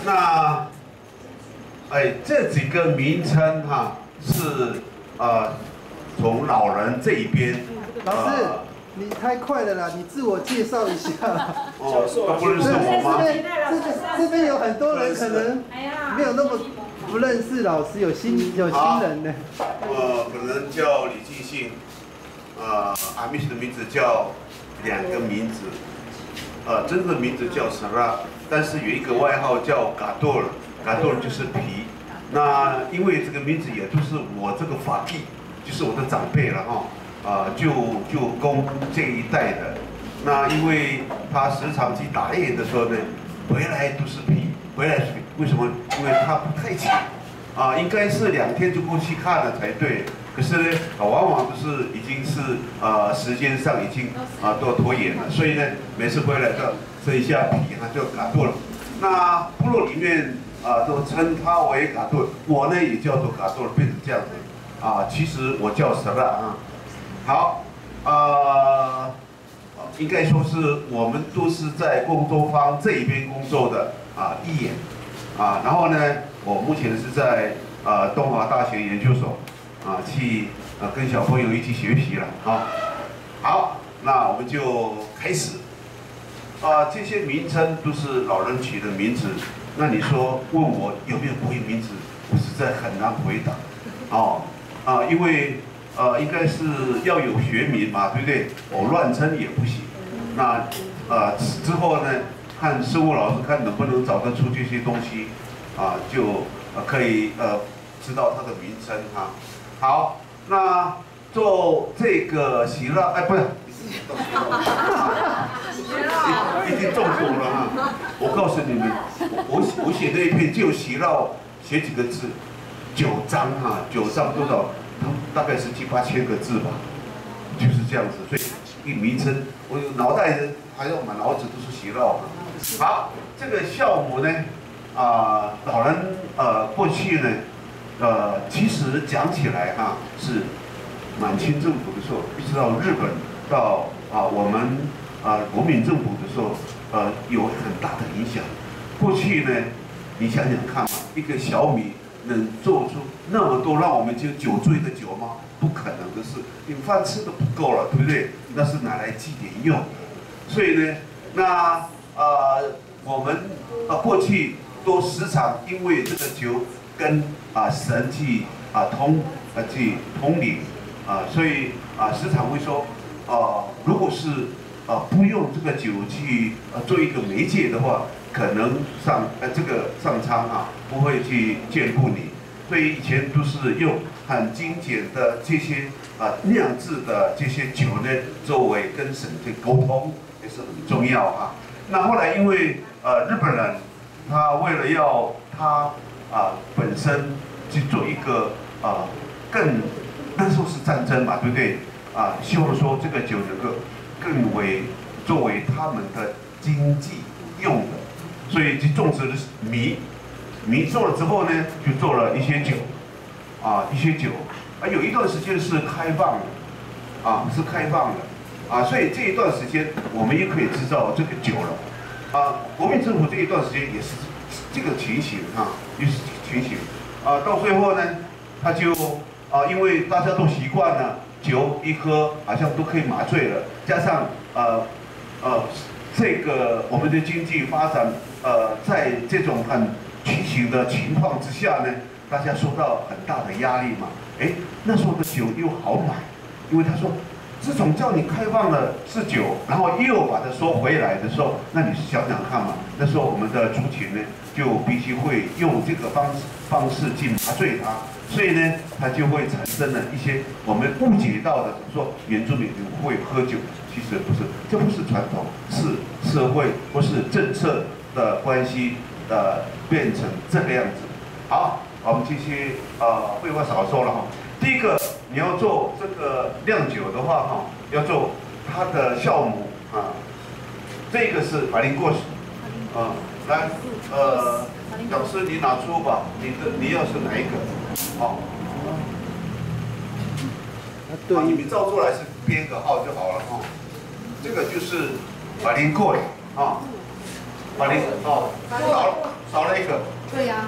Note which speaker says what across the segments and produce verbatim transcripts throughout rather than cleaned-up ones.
Speaker 1: 那，哎，这几个名称哈、是呃从老人这一边。
Speaker 2: 老师，呃、你太快了啦，你自我介绍一下。
Speaker 1: 哦，不认识我吗？
Speaker 2: 这边这边这边有很多人可能没有那么不认识老师，有新有新人的。
Speaker 1: 呃，可能叫李继信，呃，阿密斯的名字叫两个名字，呃，真正的名字叫 Sarah， 但是有一个外号叫 Gadol，Gadol 就是皮。那因为这个名字也就是我这个法弟，就是我的长辈了哈。 啊、呃，就就供这一代的，那因为他时常去打猎的时候呢，回来都是皮，回来是皮，为什么？因为他不太起，啊、呃，应该是两天就过去看了才对。可是呢，啊、往往都是已经是啊、呃、时间上已经啊、呃、都拖延了，所以呢，每次回来就这一下皮他就嘎顿了。那部落里面啊、呃、都称他为嘎顿，我呢也叫做嘎顿，变成这样子。啊、呃，其实我叫什么啊？ 好，呃，应该说是我们都是在工作方这一边工作的啊，义演啊，然后呢，我目前是在呃东华大学研究所啊，去呃跟小朋友一起学习了啊。好，那我们就开始啊，这些名称都是老人取的名字，那你说问我有没有国语名字，我实在很难回答哦啊，因为。 呃，应该是要有学名嘛，对不对？我乱称也不行。那呃之后呢，看生物老师看能不能找得出这些东西，啊、呃，就呃可以呃知道它的名称哈。好，那做这个喜乐，哎，不是，已经中毒了哈。我告诉你们，我我我写这一篇就喜乐写几个字，九章哈，九章多少？ 大概是七八千个字吧，就是这样子。所以一名称，我脑袋还有满脑子都是喜乐。好，这个酵母呢，啊、呃，老人呃过去呢，呃，其实讲起来哈、啊，是满清政府的时候，一直到日本，到啊、呃、我们啊、呃、国民政府的时候，呃，有很大的影响。过去呢，你想想看嘛，一个小米。 能做出那么多让我们就酒醉的酒吗？不可能的事，你饭吃都不够了，对不对？那是拿来祭典用的。所以呢，那呃我们啊、呃、过去都时常因为这个酒跟啊、呃、神去啊、呃、通啊去通灵啊、呃，所以啊、呃、时常会说啊、呃，如果是啊、呃、不用这个酒去呃做一个媒介的话。 可能上呃这个上苍啊不会去眷顾你，所以以前都是用很精简的这些啊酿制的这些酒呢，作为跟神的沟通也是很重要啊。那后来因为呃日本人他为了要他啊本身去做一个啊更那时候是战争嘛，对不对啊？希望说这个酒能够更为作为他们的经济用的。 所以就种植了米，米做了之后呢，就做了一些酒，啊，一些酒，啊，有一段时间是开放的，啊，是开放的，啊，所以这一段时间我们也可以制造这个酒了，啊，国民政府这一段时间也是这个情形啊，也是情形，啊，到最后呢，他就啊，因为大家都习惯了，酒一喝好像都可以麻醉了，加上呃呃。 这个我们的经济发展，呃，在这种很畸形的情况之下呢，大家受到很大的压力嘛。哎，那时候的酒又好买，因为他说，自从叫你开放了是酒，然后又把它收回来的时候，那你想想看嘛，那时候我们的族群呢，就必须会用这个方式方式去麻醉它，所以呢，它就会产生了一些我们误解到的，说原住民会喝酒。 其实不是，这不是传统，是社会或是政策的关系，呃，变成这个样子。好，我们继续，呃，废话少说了哈。第一个，你要做这个酿酒的话哈，要做它的酵母啊。这个是百灵果，啊，来，呃，老师你拿出吧，你的你要是哪一个？好，对，你们照出来是编个号就好了哈。 这个就是百灵果啊，百灵哦，老少了一个。
Speaker 3: 对呀。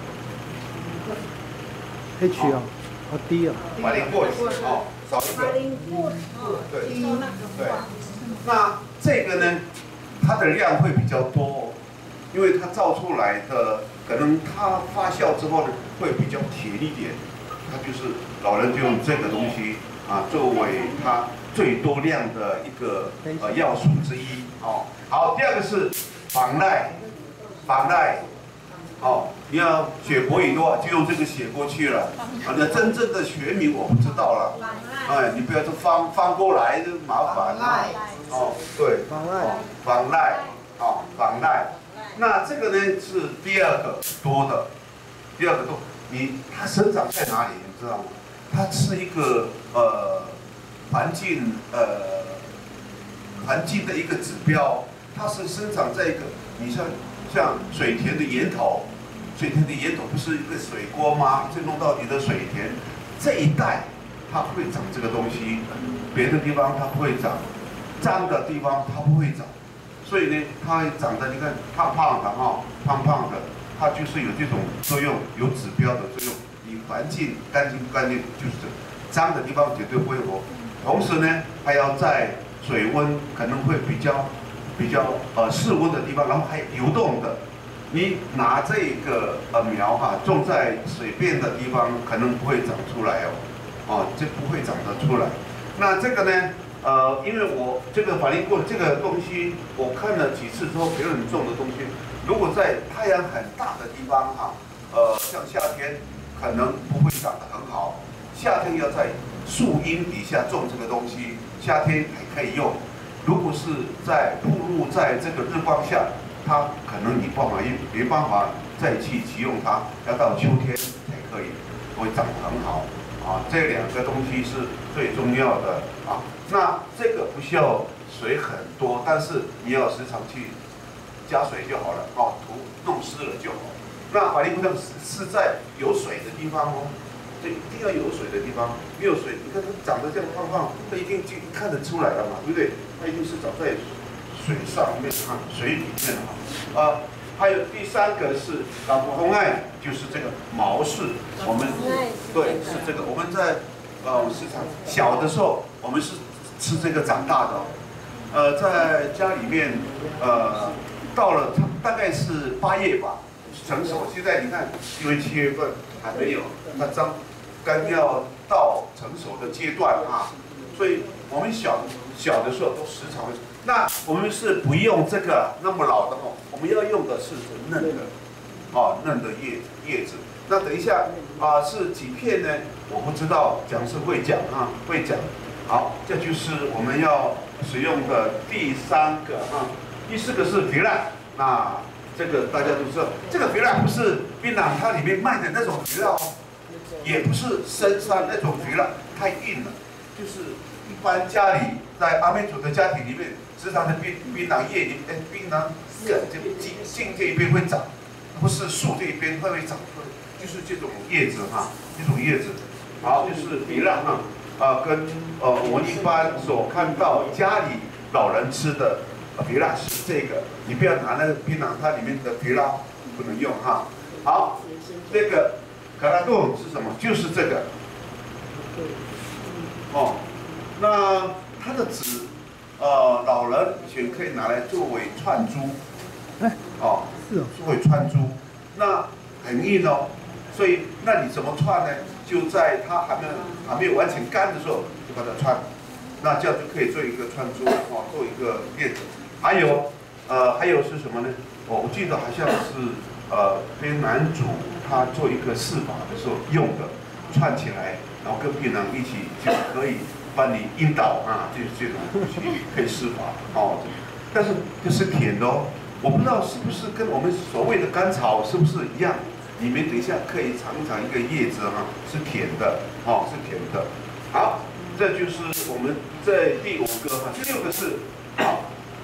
Speaker 2: H 哦，好低哦。
Speaker 1: 法林过哦，少一个。对对。那这个呢，它的量会比较多，因为它造出来的可能它发酵之后呢，会比较甜一点。它就是老人就用这个东西啊，作为它最多量的一个呃要素之一哦。好，第二个是防赖，防赖。哦，你要写国语的话，就用这个写过去了。啊，那真正的学名我不知道了。哎，你不要说翻翻过来，就麻烦了。哦，对，
Speaker 2: 防赖，
Speaker 1: 防赖，哦，防赖。那这个呢是第二个多的，第二个多。你它生长在哪里？你知道吗？它是一个呃环境呃环境的一个指标，它是生长在一个你像。像水田的源头，水田的源头不是一个水锅吗？就弄到你的水田这一带，它会长这个东西，别的地方它不会长，脏的地方它不会长，所以呢，它会长得你看胖胖的哈，胖胖的，它就是有这种作用，有指标的作用。你环境干净不干净，就是脏的地方绝对不会活。同时呢，还要在水温可能会比较。比较呃室温的地方，然后还有流动的，你拿这个呃苗哈种在水边的地方，可能不会长出来哦，哦，这不会长得出来。那这个呢，呃，因为我这个法令过这个东西，我看了几次之后，别人种的东西，如果在太阳很大的地方哈，呃，像夏天可能不会长得很好，夏天要在树荫底下种这个东西，夏天还可以用。如果是在暴露在这个日光下，它可能你办法没没办法再去急用它，要到秋天才可以，会长得很好啊。这两个东西是最重要的啊。那这个不需要水很多，但是你要时常去加水就好了哦，土弄湿了就好。那法令不是是在有水的地方哦。所以一定要有水的地方，没有水，你看它长得这样胖胖，它一定就看得出来了嘛，对不对？它一定是长在水上面啊，水里面啊。啊，还有第三个是老普通爱，就是这个毛氏，我们对是这个，我们在呃市场小的时候，我们是吃这个长大的，呃，在家里面呃到了它大概是八月吧成熟，现在你看因为七月份还没有，它刚。刚要到成熟的阶段啊，所以我们小小的时候都时常会。那我们是不用这个那么老的哦，我们要用的是嫩的，哦，嫩的叶叶子。那等一下啊，是几片呢？我不知道，讲师会讲啊，会讲。好，这就是我们要使用的第三个啊，第四个是肥料。那这个大家都知道，这个肥料不是槟榔它里面卖的那种肥料哦。也不是深山那种肥料，太硬了。就是一般家里在阿美族的家庭里面，时常的槟槟榔叶里，哎，槟榔叶这茎茎这一边会长，不是树这一边会不会长出来？就是这种叶子哈，这种叶子，好，就是肥料哈，啊，跟呃我们一般所看到家里老人吃的肥料是这个，你不要拿那个槟榔它里面的肥料不能用哈。好，这个。卡拉杜是什么？就是这个。哦，那它的籽，呃，老人以前可以拿来作为串珠。哦，是哦，作为串珠，那很硬哦。所以，那你怎么串呢？就在它还没有还没有完全干的时候，就把它串。那这样就可以做一个串珠哦，做一个链子。还有，呃，还有是什么呢？哦，我记得好像是呃，跟男主。他做一个试法的时候用的，串起来，然后跟槟榔一起就可以帮你引导啊，就是这种东西可以试法哦。但是这是甜的哦，我不知道是不是跟我们所谓的甘草是不是一样？你们等一下可以尝一尝一个叶子哈，是甜的哦，是甜的。好，这就是我们这第五个哈，第六个是好，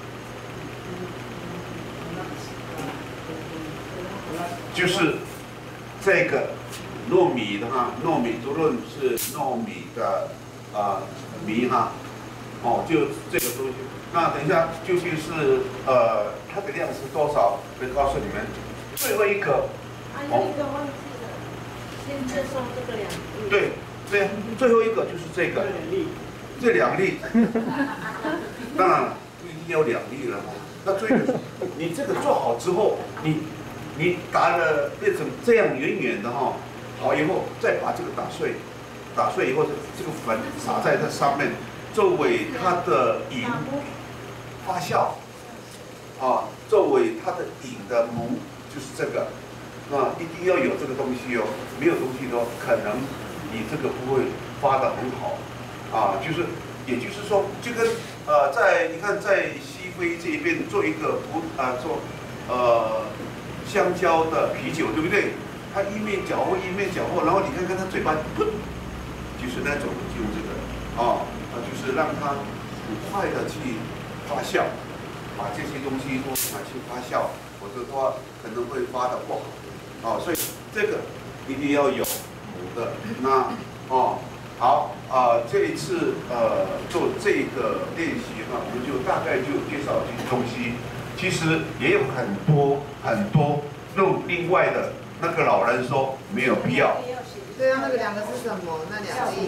Speaker 1: 就是。这个糯米的哈，糯米无论是糯米的啊、呃、米哈，哦，就这个东西。那等一下究竟是呃它的量是多少？会告诉你们。 最后一个，
Speaker 3: 还有一个忘记了，先介绍这个两粒。
Speaker 1: 对对，最后一个就是这个，这两粒，当然了，不一定要两粒了。那最后你这个做好之后，你你打了变成这样圆圆的哈，好以后再把这个打碎，打碎以后这个粉撒在这上面，作为它的引发酵，啊，作为它的引的母就是这个，啊，一定要有这个东西哦，没有东西的话，可能你这个不会发得很好，啊，就是也就是说，就跟呃在你看在西非这边做一个葡啊做呃香蕉的啤酒，对不对？它一面搅和一面搅和，然后你看看它嘴巴，噗，就是那种就用这个啊啊，就是让它很快的去发酵，把这些东西都拿去发酵，否则的话可能会发的不好啊，所以这个一定要有母的。那哦好啊，这一次呃做这个练习哈，我们就大概就介绍这些东西，其实也有很多很多用另外的。那个老人说没有必要。
Speaker 4: 对啊，那个两个是什么？那两粒。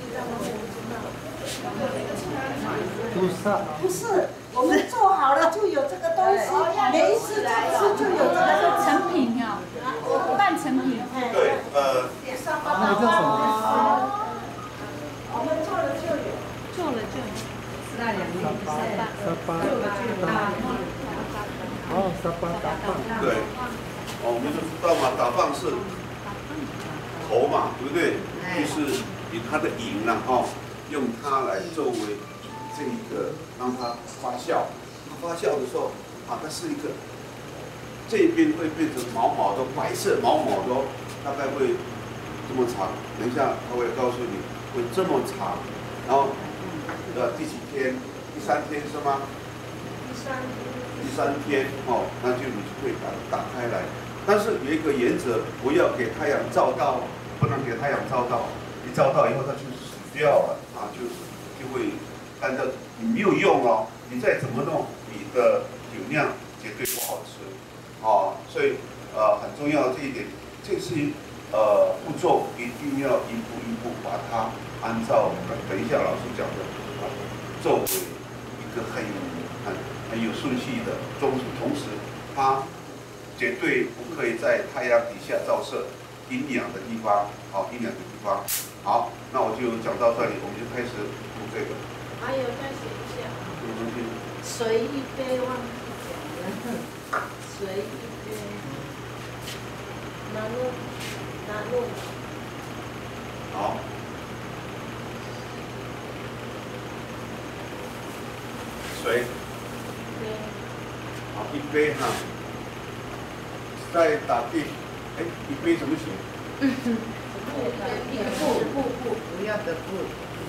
Speaker 2: 不是，
Speaker 5: 不是，我们做好了就有这个东西，每一次吃就有这个
Speaker 6: 成品啊，半成品。
Speaker 1: 对，呃，
Speaker 2: 那个叫什么？
Speaker 5: 我们做了就有，
Speaker 6: 做了就有。
Speaker 2: 沙巴，沙巴，哦，沙巴打棒。
Speaker 1: 对。哦，我们就知道嘛，打棒是头嘛，对不对？就是以它的引啊，哦，用它来作为这一个让它发酵。它发酵的时候，啊，它是一个这边会变成毛毛的白色毛毛的，大概会这么长。等一下他会告诉你会这么长，然后呃第几天？第三天是吗？
Speaker 3: 第三天。
Speaker 1: 第三天哦，那就你就可以把它打开来。但是有一个原则，不要给太阳照到，不能给太阳照到，一照到以后它就死掉了啊，就就会干掉，你没有用哦，你再怎么弄，你的酒酿绝对不好吃，啊，所以呃很重要这一点，这是呃步骤一定要一步一步把它按照等一下老师讲的啊，作为一个很很很有顺序的，同同时它。绝对不可以在太阳底下照射，阴凉的地方，好，阴凉的地方。好，那我就讲到这里，我们就开始读这个。
Speaker 3: 还有再写一下。
Speaker 1: 什么东西？
Speaker 3: 水一杯忘记讲了，水一杯。拿路，拿路。
Speaker 1: 好。水。
Speaker 3: 对。
Speaker 1: 好，一杯哈。在打地，哎，一杯怎么写？
Speaker 4: 嗯，一个布布布不要的布。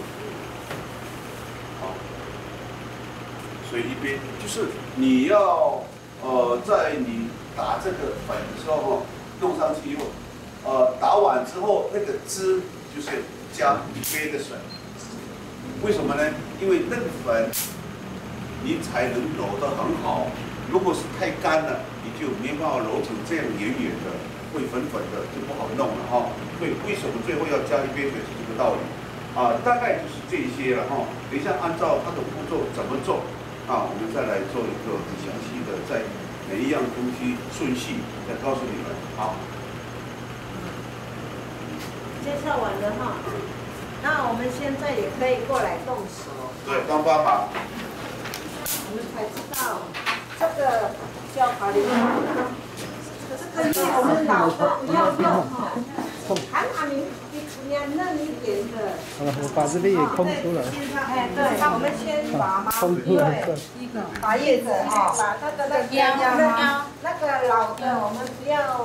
Speaker 1: 好，所以一杯就是你要呃，在你打这个粉的时候哈，弄上去以后，呃，打完之后那个汁就是加一杯的水。为什么呢？因为那个粉你才能揉得很好。如果是太干了，你就没办法揉成这样圆圆的，会粉粉的，就不好弄了哈。所以为什么最后要加一杯水是这个道理啊？大概就是这些了哈。等一下按照它的步骤怎么做啊，我们再来做一个很详细的，在每一样东西顺序再告诉你们。好，
Speaker 5: 介绍完了哈，那我们现在也可以过来动手。
Speaker 1: 对，帮帮忙。
Speaker 5: 我们才知道。这个叫法律法，这个我们老的不要用哈，韩阿明比年嫩一点的。
Speaker 2: 我把这边也空出来。
Speaker 5: 哎，对，那我们先把嘛，对，把叶子哈，把它的那个腰，那个老的我们不要，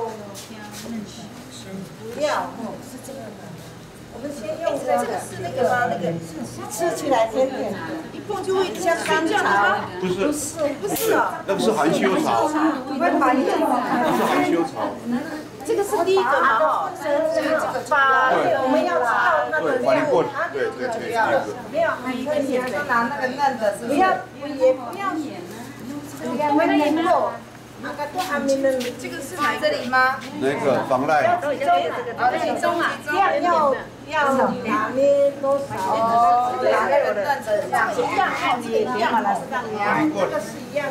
Speaker 5: 不要，哦，是这个的。我们先用这个，是那个吗？那个吃起来甜甜的，一碰就会像甘草。
Speaker 1: 不是，
Speaker 5: 不是，不是哦，
Speaker 1: 那个是含羞草。
Speaker 5: 你会把叶子，
Speaker 1: 那是含羞草。
Speaker 5: 这个是第一个嘛哈，这个把我们要知道那个量，
Speaker 1: 对对对，第一个。
Speaker 5: 没有，你可以拿那个嫩的，不要，也不要，不要会粘过， 这个是买这里吗？
Speaker 1: 那个防赖。
Speaker 6: 集中啊，
Speaker 5: 要要要拿捏多少？哦，两个人段子一样，一样按你一样了，是这样。这个是一样。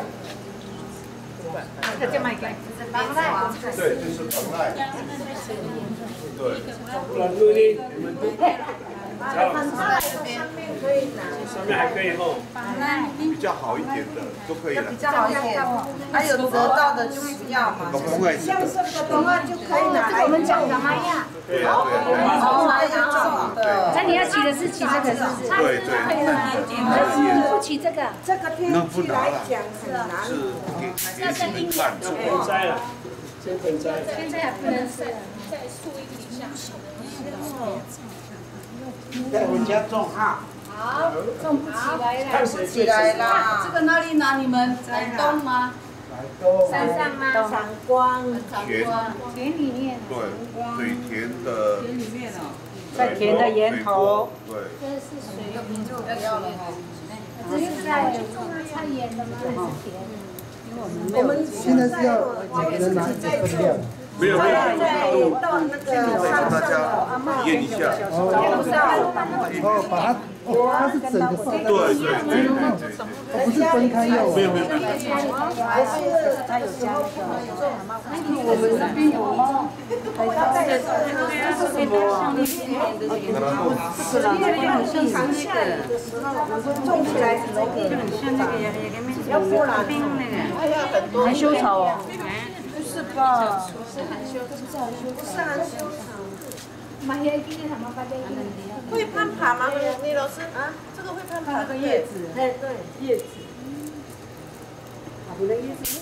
Speaker 6: 这就卖给
Speaker 5: 防赖。
Speaker 1: 对，就是防赖。对。
Speaker 7: 不然录音，你们都。上面还可以吼。
Speaker 1: 比较好一点的都可以了。
Speaker 5: 比较好一点，还有折到的就不要嘛。像这个的话就可以拿来。我们讲干嘛呀？
Speaker 1: 对啊对啊。
Speaker 5: 哦，拿来做的。
Speaker 6: 那你要骑的是骑这个是不是？
Speaker 1: 对对。
Speaker 6: 不骑这个。
Speaker 5: 这个天气来讲很难。
Speaker 1: 是给给你们看。
Speaker 7: 盆栽了，先盆栽。
Speaker 6: 现在还不能晒，在树荫底下。
Speaker 2: 在我们家种
Speaker 6: 好，种不起来了，
Speaker 7: 看谁
Speaker 5: 起来啦。
Speaker 4: 这个哪里拿？你们台东吗？
Speaker 6: 山上吗？
Speaker 5: 闪光。
Speaker 1: 田
Speaker 6: 田里面。
Speaker 1: 对，水田的。
Speaker 4: 田里面哦。
Speaker 5: 在田的源头。
Speaker 1: 对。
Speaker 6: 这是水源就
Speaker 4: 不要了哈。
Speaker 6: 这是在菜园的吗？还是田？
Speaker 5: 我们
Speaker 2: 现在是要每个人拿一份量。
Speaker 7: 没有没有。
Speaker 5: 到那个山上的阿嬷。
Speaker 1: 验一下。
Speaker 2: 哦，把它，哦，它是整个放在。
Speaker 1: 对对对对。
Speaker 2: 不是分开用。
Speaker 7: 没有没有。
Speaker 5: 还是他有家的。
Speaker 4: 我们那边有吗？
Speaker 5: 这是什么啊？这个很像长下雨的时候种起来是那个，就很像那个要不然冰那个。
Speaker 4: 含羞草哦。
Speaker 5: 不是吧？不是含羞，不是含羞，不是含羞草。会攀爬吗？李老师啊，这个会攀爬。那个叶子，哎对，叶子。你的叶子？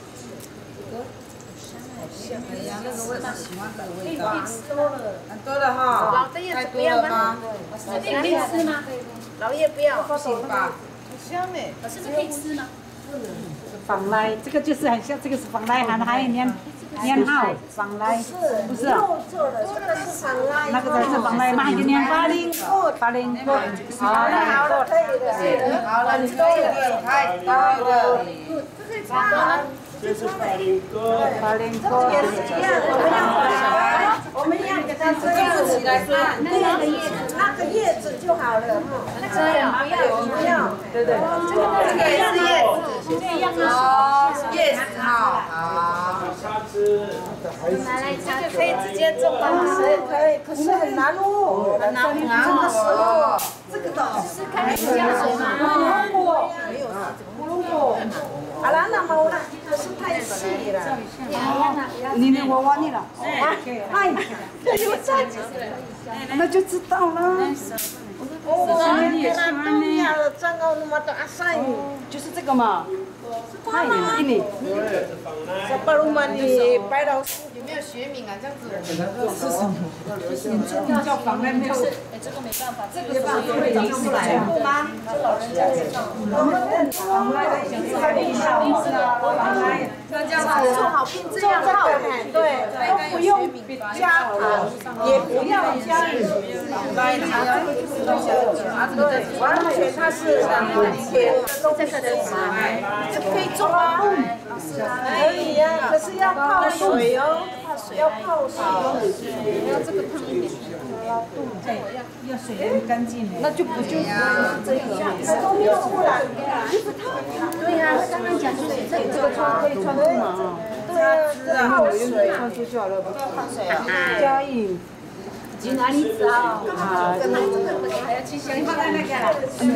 Speaker 4: 哎呀，那个味道喜欢的味道。
Speaker 5: 多了，很多了哈。
Speaker 3: 老的叶子不要吗？这边可以吃吗？
Speaker 5: 老叶不要，不行吧？很香哎。
Speaker 3: 是不是可以吃吗？
Speaker 4: 防赖，这个就是很像，这个是防赖，还还有年年号防赖，不是啊？那个才是防赖嘛，还有年八零过，八零过，好了好了，可以的，好了，你可以的，太高了，
Speaker 5: 这是茶。
Speaker 7: 这是百灵果，
Speaker 4: 八零过，
Speaker 5: 也是一样，我们要我们要给它这样起来看，那个叶子，那个叶子就好了哈。
Speaker 3: 这样不要
Speaker 5: 不要，
Speaker 4: 对对，
Speaker 5: 这个也是叶子，
Speaker 3: 这样啊。
Speaker 5: 哦，叶子好，好。
Speaker 7: 叉枝，
Speaker 3: 拿来擦
Speaker 5: 可以直接种吗？可以，可是很难哦，很难很难哦。这个的，
Speaker 3: 是看你浇水吗？
Speaker 5: 没有，胡萝卜。啊，那那么可是太细了。
Speaker 4: 你那我忘你了，哎，
Speaker 5: 有这样子，
Speaker 4: 那就知道了。
Speaker 5: 哦，那东亚的这个那么大山，
Speaker 4: 就是这个嘛。太远了，你。
Speaker 5: 这巴鲁曼的白老师
Speaker 4: 有没有学名啊？这样子。是什么？你叫防赖没有？
Speaker 3: 哎，这个没办法，这个
Speaker 4: 办法会长出来吗？
Speaker 5: 这老人家介绍。我们防赖的小菜冰沙是防赖，那这样子做好冰这样好，对，都不用加糖，也不要加防赖，它对，完全它是甜的东西。可以种啊，可以呀，可是要泡水哦，要泡水哦，要这个烫一点，
Speaker 4: 对，要要水源干净的，
Speaker 5: 那就不就这个，都没有污染，
Speaker 3: 对呀，刚刚讲就是这
Speaker 4: 这个穿可以穿出嘛，
Speaker 5: 对啊，泡水
Speaker 4: 穿出就好了，不要
Speaker 5: 泡水啊，
Speaker 4: 加印。
Speaker 3: 去哪里找？
Speaker 4: 啊，
Speaker 3: 还要去乡下。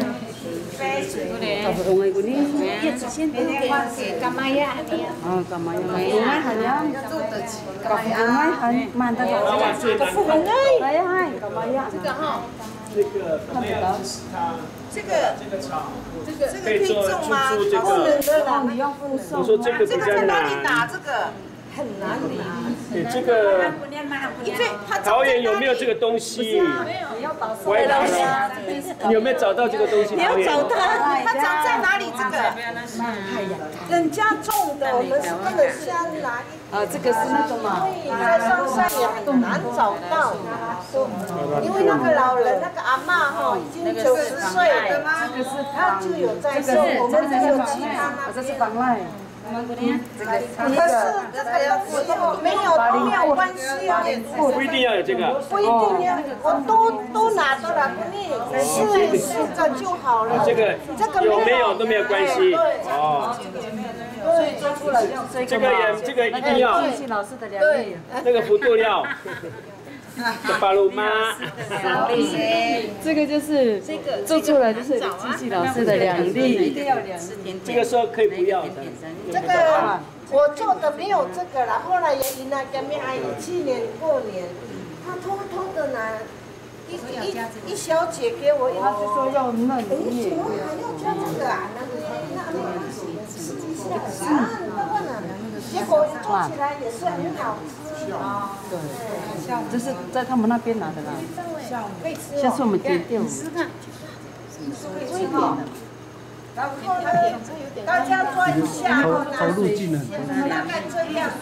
Speaker 4: 差不多的，你
Speaker 3: 叶子先丢给干妈呀，还没有。
Speaker 4: 啊，干嘛呀？我买很呀，搞我买很蛮的，搞富很哎，哎呀，干嘛呀？
Speaker 3: 这个哈，
Speaker 7: 这个看不到，它
Speaker 5: 这个
Speaker 7: 这个草，
Speaker 5: 这个这个可以种吗？不能的啦，你要附送。
Speaker 7: 我说这个比较
Speaker 5: 这个在哪里
Speaker 7: 难。
Speaker 5: 拿？这个很难拿。
Speaker 7: 你这个
Speaker 5: 因为它
Speaker 7: 桃园有没有这个东西？我也来了。你有没有找到这个东西？
Speaker 5: 你要找它，它长在哪里？这个，人家种的，我们是不能先拿。
Speaker 4: 啊，这个是那种嘛，
Speaker 5: 在上山也很难找到，因为那个老人那个阿嬷哈已经九十岁了，他就有在种，我们这有其他那边。
Speaker 4: 这是防赖。 这个
Speaker 5: 可是这个要不用，没有都没有关系啊。
Speaker 7: 不一定要有这个。
Speaker 5: 不一定要，我都都拿到了，你试试着就好了。
Speaker 7: 这个
Speaker 5: 这个
Speaker 7: 有没有都没有关系。哦。
Speaker 4: 所以做出来就是
Speaker 7: 这个也这个一定要。
Speaker 4: 谢谢老师的良力。
Speaker 7: 那个幅度要。这巴鲁妈。
Speaker 4: 这个就是做出来就是机器老师的良力，一定要良力。
Speaker 7: 这个时候可以不要的。
Speaker 5: 这个我做的没有这个了，后来也赢了跟面阿姨去年过年，他偷偷的拿一一一小姐给我，他就说要嫩叶，哎，怎么还要加这个啊？那那那试一下啊，那问了，结果做起来也是很好吃。
Speaker 4: 对，这是在他们那边拿的啦。下次我们点掉。
Speaker 5: 然后呢，大家做一下，
Speaker 2: 投入技能，
Speaker 5: 大概这样。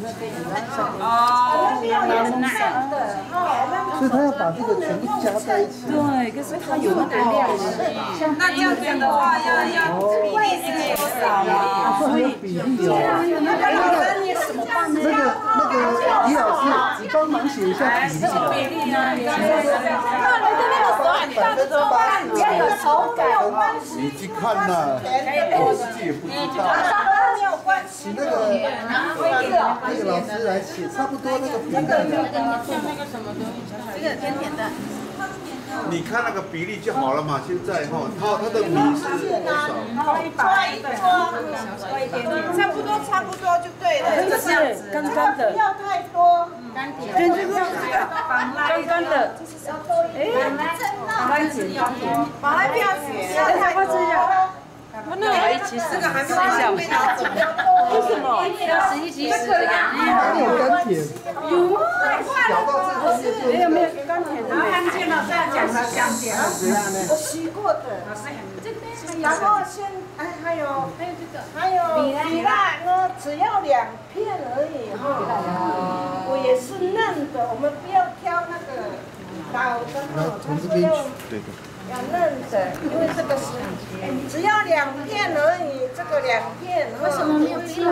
Speaker 5: 哦，没有人看的，
Speaker 2: 所以他要把这个全部加在一起。
Speaker 4: 对，可是它有那个量的。
Speaker 3: 那这样子的话，要要比例是多少啊？
Speaker 2: 所以比例哦。
Speaker 5: 那个老人你什么办呢？
Speaker 2: 那个那个李老师，你帮忙写一下比例啊。
Speaker 3: 比例呢？
Speaker 5: 那你的那个手很大的怎么办？这个手没有关系。
Speaker 1: 你去看呐，我自己也不知道。
Speaker 5: 没有关系。
Speaker 2: 请那个那个老师来写，差不多那个比例的。
Speaker 3: 这个甜甜的。
Speaker 1: 你看那个比例就好了嘛。现在哈，它它的米是多少？
Speaker 5: 抓一抓，差不多差不多就对了。
Speaker 4: 这个是干干的，
Speaker 5: 不要太多。
Speaker 4: 对，这个干干的，哎，番茄，番茄，
Speaker 5: 马来不要写，
Speaker 4: 哎，它会这样。我那我一起
Speaker 3: 这个还没
Speaker 4: 有
Speaker 3: 被拿走。
Speaker 4: 为什么？
Speaker 3: 要洗一洗这个。
Speaker 2: 哪有甘甜？
Speaker 5: 有，小到这个
Speaker 4: 没有没有甘甜的。
Speaker 3: 看见了，这样讲才香甜。
Speaker 5: 我洗过的。然后先哎还有还有这个还有米辣呢，只要两片而已哈。我也是嫩的，我们不要挑那个老的哈，它是要要嫩的，因为这个是只要两片而已，这个两片。为什么没有吃？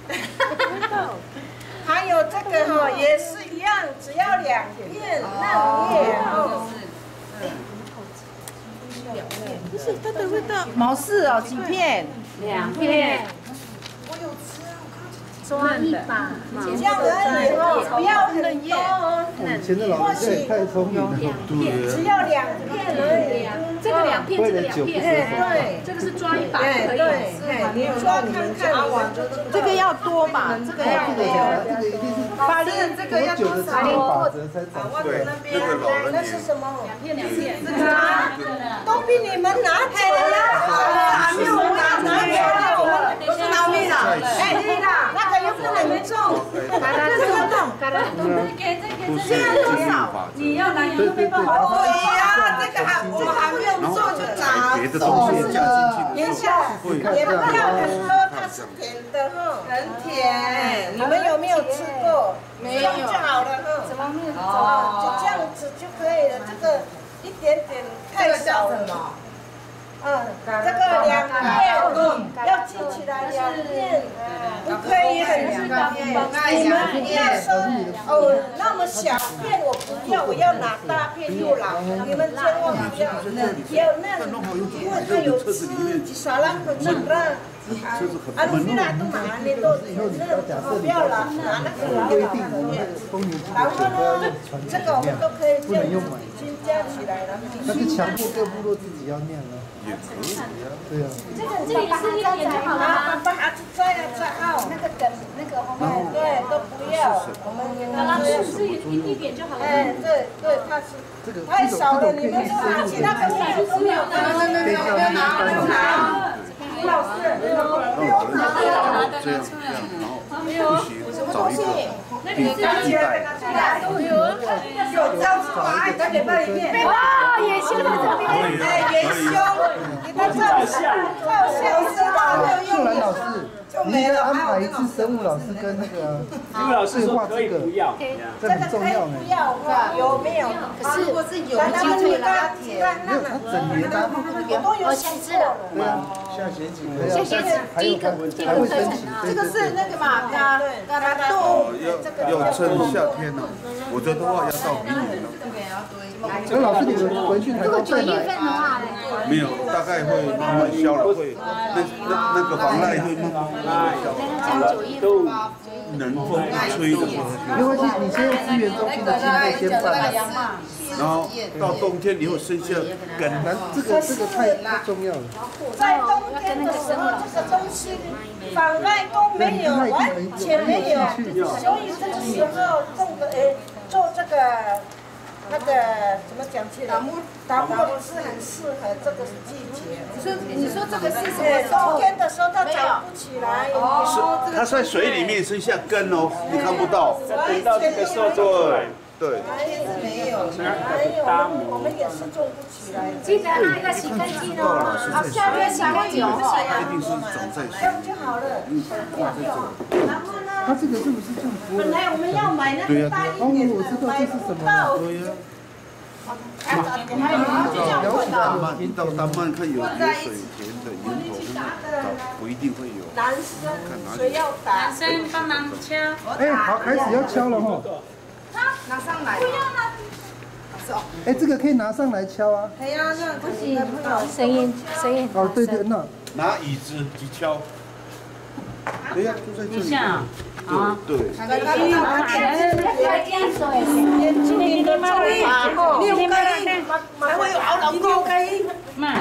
Speaker 5: 还有这个哈也是一样，只要两片嫩叶哈。
Speaker 3: 不是它的味道。毛氏哦，几片？
Speaker 4: 两片。
Speaker 5: 我有吃啊，我看
Speaker 6: 抓一把，
Speaker 5: 这样而已哦，不要很多哦。
Speaker 2: 以前的老师也太聪明了。
Speaker 5: 只要两片而已。
Speaker 6: 这个两片，这个两片，
Speaker 5: 对，
Speaker 6: 这个是抓一把
Speaker 5: 对
Speaker 6: 可以。
Speaker 5: 对，你抓看看，
Speaker 3: 这个要多吧？这个要
Speaker 2: 这个这个一定是
Speaker 3: 八零，这个要多少？
Speaker 2: 法则才找出来。
Speaker 1: 对，那个老人
Speaker 5: 那是什么？
Speaker 6: 片两片，
Speaker 5: 这个都比你们拿走了。还没有拿拿走了，我们都是老米了。哎，对啦，那个又不能重，这个重，这样多少？
Speaker 4: 你要拿又没办法。
Speaker 5: 对呀，这个还我们还没有做就拿
Speaker 1: 别的东西加进去，
Speaker 5: 等一下，也不要很多，它是甜的哈，很甜。你们有没有吃过？没有就好了哈。怎么没有？哦，就这样子就可以了。这个一点点太少了。嗯，这个两片要记起来，两片不可以很大片。你们要说哦，那么小片我不要，我要拿大片又老。你们千万不要，要嫩，因为它有刺，少了可能让。啊，你们俩都拿那都嫩，不要拿拿那个老老片。然后呢，这个我们都可以这样已经加起来了。
Speaker 2: 那就强迫各部落自己要念了。
Speaker 1: 也可以啊。
Speaker 2: 对啊。
Speaker 6: 这个这里是一点就好了。
Speaker 5: 把把它摘了摘好，那个梗那个后面对都不要，我们
Speaker 6: 老师是一一点就好了。
Speaker 5: 哎，对对，它是太少了，你们说拿起那个面都没有拿，没有没有没有拿，吴老师没有没有拿，
Speaker 1: 这样这样，然后不行，找一个比第一代。
Speaker 5: 有招出来，赶紧在里面。
Speaker 6: 哇，元宵在这边。
Speaker 5: 哎，元宵，你看照相，照相是吧？
Speaker 2: 秀兰老师， 你应该安排一次生物老师跟那个
Speaker 7: 生物老师说可以不要，
Speaker 2: 这很重要呢。
Speaker 5: 不要有没有？可是如果是有就可以拉铁，
Speaker 2: 没有，它整年的
Speaker 5: 也都有写字了。
Speaker 2: 对啊，下学期下学期还有还会申请。
Speaker 5: 这个是那个嘛，嘎嘎嘎豆，
Speaker 1: 要要趁夏天呢，我觉得话要到明年了。
Speaker 2: 那老师，你们回去台东在哪？
Speaker 1: 没有，大概会慢慢消了，会那那那个防赖会慢慢消。
Speaker 7: 都
Speaker 1: 冷风一吹的时候，
Speaker 2: 没关系，你先用资源中心的经费先办，
Speaker 1: 然后到冬天以后剩下根。
Speaker 2: 难，这个这个太太重要了。
Speaker 5: 在冬天的时候，这个东西防赖都没有，完全没有，所以这个时候种的诶，做这个。那个怎么讲起来？打木打木不是很适合这个季节。你说你说这个是什么？冬天的时候它长不起来。
Speaker 1: 哦，它在水里面剩下根哦，你看不到。
Speaker 7: 等到这个时候做。
Speaker 1: 对。
Speaker 5: 没有，没有，我们也是种不起来。
Speaker 6: 记得那个洗根机哦，好，下面洗根机哦。
Speaker 1: 一定是长在水。
Speaker 5: 这样就好了。挂在这。然后呢？
Speaker 2: 它这个是不是这样播？
Speaker 5: 本来我们要买那个大一点的，买不到。
Speaker 1: 对呀。大曼，到大曼看有有水田的源头，不一定会有。
Speaker 5: 男生谁要打？
Speaker 4: 男生帮忙敲。
Speaker 2: 哎，好，开始要敲了哈。
Speaker 5: 拿上来。不要拿。
Speaker 2: 哎，这个可以拿上来敲啊。
Speaker 5: 哎呀，那不行，
Speaker 6: 声音声音。
Speaker 2: 哦，对对，那
Speaker 1: 拿椅子去敲。对呀，就在这里。啊，对。
Speaker 5: 今天你有开，还会有好老公开。
Speaker 4: 慢。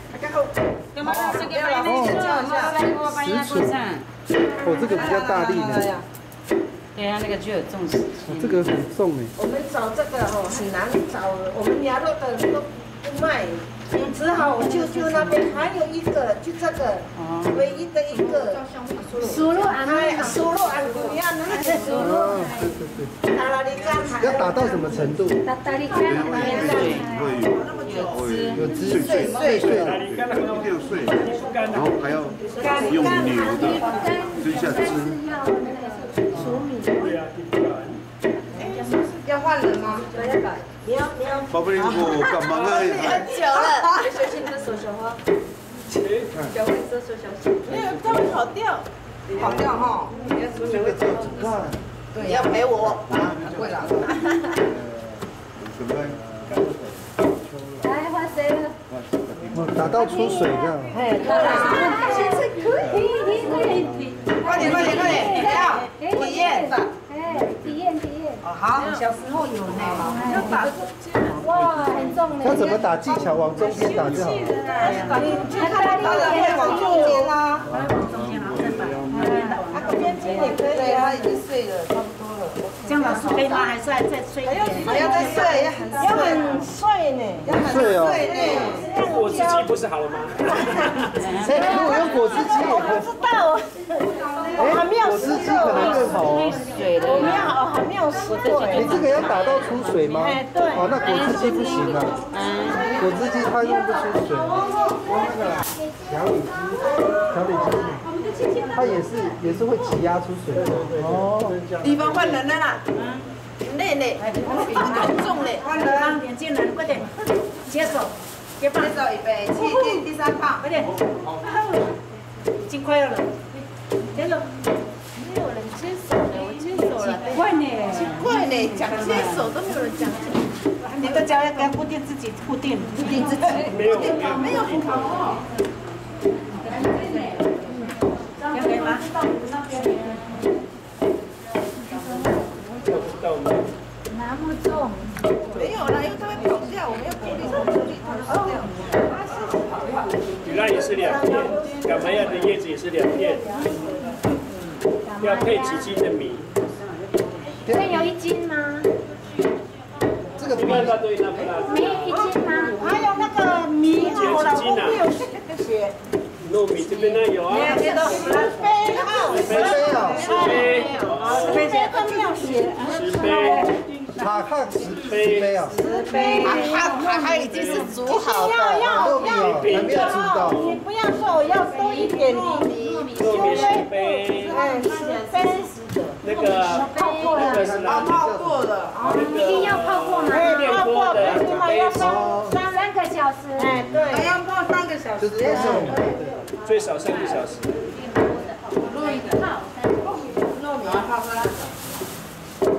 Speaker 2: 哦，这个比较大力的。
Speaker 4: 对啊，那个就有重视。
Speaker 2: 哦，这个很重哎。
Speaker 5: 我们找这个哦很难找，我们鸭肉的都不卖，只好我舅舅那边还有一个，就这个，唯一的一个。
Speaker 6: 输入安
Speaker 5: 哎，输入安古亚那个输入。
Speaker 2: 对对对。
Speaker 5: 打了你干还
Speaker 2: 要打到什么程度？
Speaker 6: 打打你看，
Speaker 1: 会会有汁碎碎碎，一定要碎，然后还要用扭的，剩下汁。
Speaker 5: 要换人吗？你要你要。
Speaker 1: 宝贝，我干嘛呢？
Speaker 5: 很久了。学习你的手小花。小灰色手小花。没有，它会跑掉。跑掉哈。
Speaker 2: 这个叫几块？
Speaker 5: 对，你要陪我。啊，会了。
Speaker 6: 来换谁了？
Speaker 2: 哦，打到出水这样。
Speaker 6: 哎，现在可以，可以，可以。
Speaker 5: 快点，快点，快点！要体验吧。
Speaker 6: 哎，体验体验。
Speaker 5: 哦，好，小时候有呢。要打中间。
Speaker 6: 哇，很重嘞。
Speaker 2: 要怎么打技巧？往中间打就好了。
Speaker 5: 你去看他当然会往中间啦。往中间，然后再打。啊，边边也可以啊，已经碎了，差不多了。
Speaker 4: 这样老师可以吗？还是还再碎一点？
Speaker 5: 还要再碎，要很要很碎呢，要很碎呢。
Speaker 7: 果汁机不是好了吗？
Speaker 2: 谁如果用果汁机也可以。
Speaker 5: 不知道，我还没有试过。
Speaker 2: 果汁机可能更好哦。
Speaker 5: 我没有，我还没有试过。
Speaker 2: 你这个要打到出水吗？
Speaker 5: 对。
Speaker 2: 哦，那果汁机不行啊。果汁机它用不出水。用那个调理机，调理机，它也是也是会挤压出水。哦。
Speaker 5: 地方换人了啦。累累，很重嘞。换人，
Speaker 4: 眼镜人，快点，接手。
Speaker 5: 接手预备，起点第三棒，
Speaker 4: 快点，已经快了，接手。
Speaker 6: 没有人接手的，我接手了。
Speaker 4: 快呢，
Speaker 5: 快呢，讲接手都没有人讲。
Speaker 4: 你的脚要给它固定自己，固定，固定自己。
Speaker 7: 没有，
Speaker 5: 没有不好。
Speaker 4: 要给吗？
Speaker 6: 拿不重。
Speaker 5: 没有啦，因为它会跑掉，我们要鼓励它，鼓励它跑掉。
Speaker 7: 羽兰也是两片，赶梅亚的叶子也是两片，要配几斤的米？
Speaker 6: 这有一斤吗？
Speaker 2: 这个
Speaker 7: 一般大堆那不大。
Speaker 6: 没有一斤吗？
Speaker 5: 还有那个米，我老公没有写。
Speaker 7: 糯米这边呢有啊。
Speaker 5: 十杯号，
Speaker 2: 十杯啊，
Speaker 7: 十杯，
Speaker 5: 十杯都没有写。
Speaker 7: 十杯。
Speaker 2: 塔哈哈十十杯啊，
Speaker 5: 十杯，
Speaker 8: 它它它已经是煮好的，
Speaker 2: 糯米哦，还没有煮到。
Speaker 5: 你不要说我要多一点糯米，
Speaker 7: 糯米十杯，
Speaker 5: 哎，十杯。
Speaker 7: 那个
Speaker 4: 泡过了，
Speaker 7: 那个是哪？
Speaker 8: 泡过的，
Speaker 4: 一定要泡过吗？
Speaker 5: 哎，泡过的，起码要三
Speaker 4: 三三个小时。
Speaker 5: 哎，对，
Speaker 8: 要泡三个小时，
Speaker 2: 就是要像我们的。
Speaker 7: 最少三个小时。
Speaker 8: 糯米泡，糯米要泡三个小时。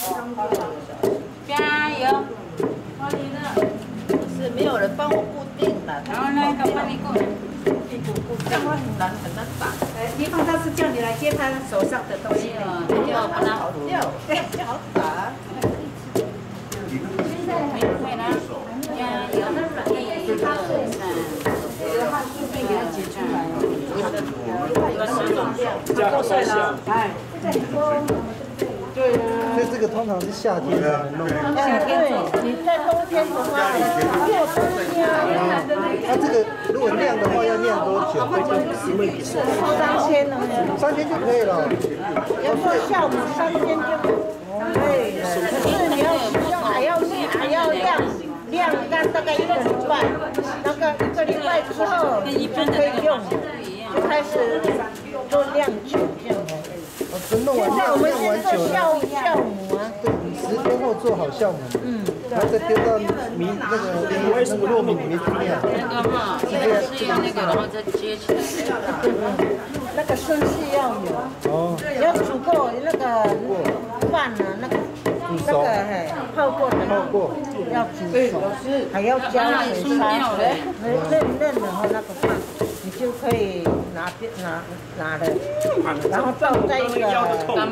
Speaker 4: 加油！好你的。
Speaker 8: 是没有人帮我固定的，
Speaker 4: 然后那个帮你过。
Speaker 8: 屁股固定，我很难很难打。
Speaker 4: 呃，地方他是叫你来接他手上的东西的，就把它
Speaker 8: 好掉，就好打。
Speaker 4: 现在没会啦，加油！一、二、三，给它挤出来。
Speaker 7: 这样好笑。
Speaker 4: 哎，
Speaker 2: 对啊。所以这个通常是夏天才能弄。
Speaker 5: 夏天做，你在冬天的话，做冬天啊。
Speaker 2: 那这个如果酿的话要酿多久？
Speaker 5: 三天呢？
Speaker 2: 三天就可以了。
Speaker 5: 要做酵母三天就可以了。可是你要用还要还要晾晾干大概一个礼拜，那个一个礼拜之后你就可以用，就开始做酿酒这样的。
Speaker 2: 哦，真弄完
Speaker 5: 现在我们
Speaker 2: 酿完
Speaker 5: 先做
Speaker 2: 酒
Speaker 5: 酵酵母啊。
Speaker 2: 对，十天后做好酵母，嗯，然后再丢到米那个那个糯米里面去酿。
Speaker 4: 那个嘛，是要那个，然后再接起来。
Speaker 5: 那个顺序要有，
Speaker 2: 哦，
Speaker 5: 要煮够那个饭啊，那个那个嘿泡过的，
Speaker 2: 泡过，
Speaker 5: 要煮熟，还要加水杀水，嫩嫩的后那个饭，你就可以拿拿拿了，然后倒在一个那个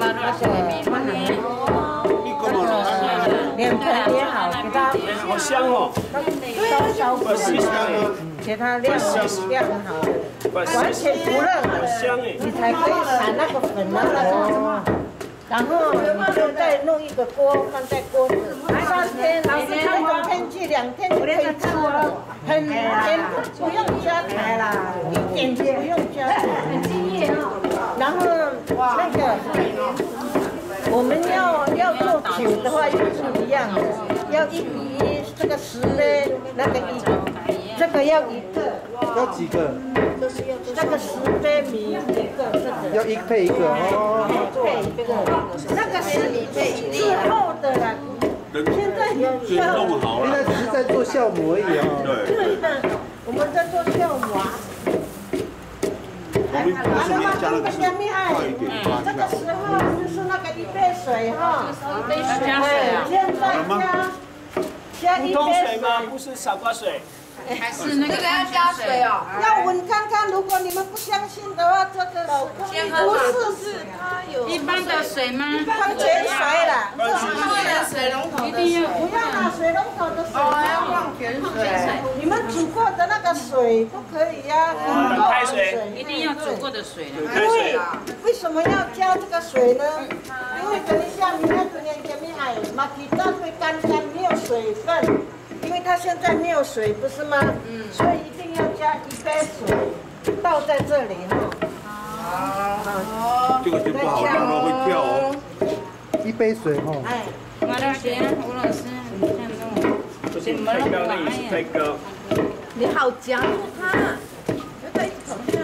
Speaker 5: 脸盆也好，给它
Speaker 7: 好香哦！
Speaker 5: 烧烧过，给它晾晾好，完全不热的，你才可以撒那个粉啊那个。然后你就再弄一个锅放在锅子，三天，老师看两天去两天就可以吃了，很甜，不用加糖啦，一点都不用加糖。很惊艳哦。然后那个我们要要做酒的话又是一样的，要一比一，这个十杯，那个一，这个要一个。
Speaker 2: 要几个？
Speaker 5: 这个十杯米一个，这个
Speaker 2: 要一配一个哦。
Speaker 5: 配一个，那个是之后的啦。现在
Speaker 1: 就弄好了。
Speaker 2: 现在只是在做酵母而已啊。
Speaker 1: 对。
Speaker 5: 对的，我们在做酵母啊。
Speaker 1: 我们不是你加那个是快一点，
Speaker 5: 这个时候就是那个一杯水哈，
Speaker 4: 一杯水加水啊？
Speaker 5: 现在加加一
Speaker 7: 普通
Speaker 5: 杯
Speaker 7: 水吗？不是傻瓜水。
Speaker 4: 还是那个
Speaker 8: 要加水哦。
Speaker 5: 要闻看看，如果你们不相信的话，这个不是是它有
Speaker 4: 一般的水吗？
Speaker 5: 矿泉水啦，
Speaker 8: 不能水龙头
Speaker 4: 一定要
Speaker 5: 不要拿水龙头的水。
Speaker 8: 哦，要矿泉水。
Speaker 5: 你们煮过的那个水都可以呀，
Speaker 7: 冷开水
Speaker 4: 一定要煮过的水的。
Speaker 7: 开水。
Speaker 5: 为什么要加这个水呢？因为等一下明天昨天前面还马蹄蛋会干干，没有水分。因为它现在没有水，不是吗？嗯。所以一定要加一杯水，倒在这里哈。
Speaker 8: 哦。
Speaker 1: 这个就不好用了，会掉哦。
Speaker 2: 一杯水哈。
Speaker 5: 哎。
Speaker 4: 马老师，吴老师，你看这种，
Speaker 7: 不是太高，那也是太高。
Speaker 8: 你好夹住它，不要在一起吵架。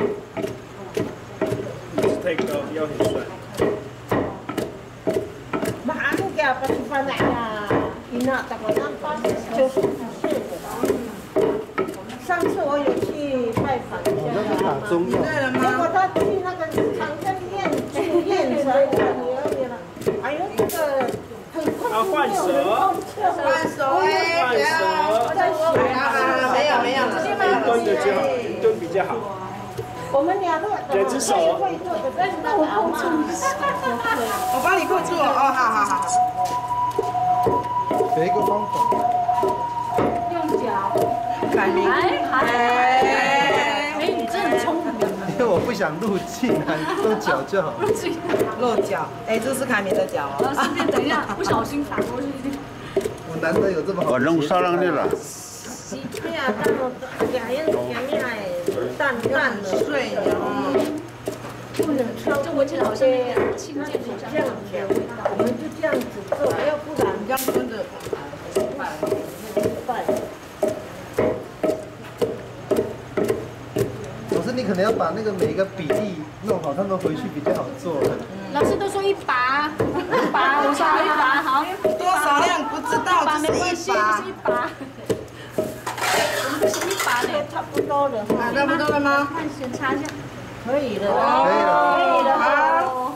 Speaker 7: 太高，腰很酸。
Speaker 5: 马上给它吃饭来呀！你那大概就是上次我有去拜访一下他妈妈，结果他去那个长庚验去验才看女儿了，哎呦这个很快就没有人工测了，
Speaker 8: 换手哎，
Speaker 7: 换手。
Speaker 5: 在学
Speaker 8: 啊，没有没有，
Speaker 7: 蹲的就好，蹲比较好。
Speaker 5: 我们俩都
Speaker 7: 两只手
Speaker 5: 会做的，但是那我控制不下。
Speaker 8: 我帮你扣住哦，好好好。
Speaker 2: 有一个方法。
Speaker 4: 用脚。
Speaker 8: 改名。
Speaker 4: 哎，哎，你真的很聪明。
Speaker 2: 因为我不想入镜啊，用脚就好。
Speaker 8: 露脚，哎，这是凯明的脚哦。
Speaker 4: 顺便等一下，不小心打过去。
Speaker 2: 我难得有这么好。
Speaker 1: 我弄烧上去了。
Speaker 5: 是咩啊？等我两样两样诶，淡淡的水哦，不能超过这些，这样子，我们就这样子做，要不然。
Speaker 2: 把那个每一个比例弄好，他们回去比较好做。
Speaker 6: 老师都说一把，一把，我说一把好。
Speaker 8: 多少量不知道，
Speaker 6: 把没
Speaker 8: 就是
Speaker 6: 关系，
Speaker 8: 一把
Speaker 6: 就是。一把。我们不是一把呢，
Speaker 5: 差不多了，
Speaker 8: 啊，差不多了吗？
Speaker 6: 看检查一下。
Speaker 5: 可以了，
Speaker 2: 可以了。
Speaker 5: 可以了。
Speaker 8: 好。